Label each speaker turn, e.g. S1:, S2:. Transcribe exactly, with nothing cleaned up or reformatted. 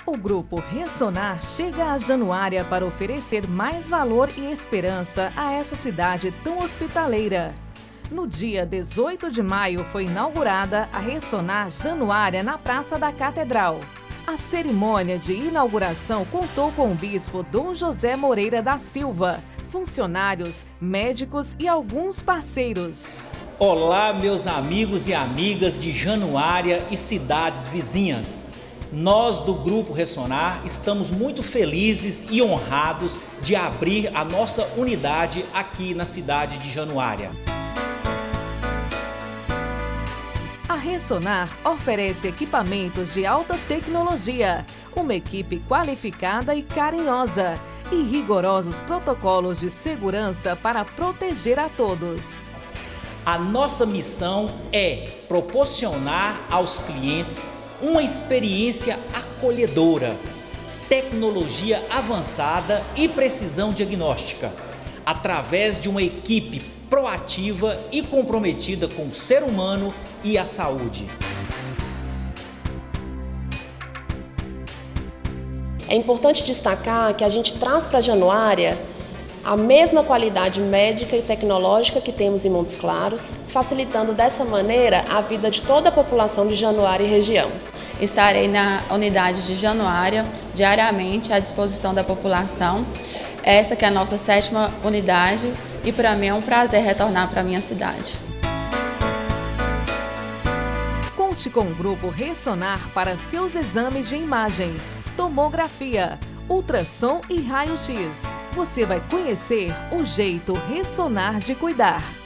S1: O Grupo Ressonar chega a Januária para oferecer mais valor e esperança a essa cidade tão hospitaleira. No dia dezoito de maio foi inaugurada a Ressonar Januária na Praça da Catedral. A cerimônia de inauguração contou com o bispo Dom José Moreira da Silva, funcionários, médicos e alguns parceiros.
S2: Olá, meus amigos e amigas de Januária e cidades vizinhas. Nós do Grupo Ressonar estamos muito felizes e honrados de abrir a nossa unidade aqui na cidade de Januária.
S1: A Ressonar oferece equipamentos de alta tecnologia, uma equipe qualificada e carinhosa e rigorosos protocolos de segurança para proteger a todos.
S2: A nossa missão é proporcionar aos clientes uma experiência acolhedora, tecnologia avançada e precisão diagnóstica, através de uma equipe proativa e comprometida com o ser humano e a saúde.
S3: É importante destacar que a gente traz para Januária a mesma qualidade médica e tecnológica que temos em Montes Claros, facilitando dessa maneira a vida de toda a população de Januária e região.
S4: Estarei na unidade de Januária diariamente à disposição da população. Essa que é a nossa sétima unidade e para mim é um prazer retornar para a minha cidade.
S1: Conte com o Grupo Ressonar para seus exames de imagem, tomografia, ultrassom e raio-x. Você vai conhecer o jeito Ressonar de cuidar.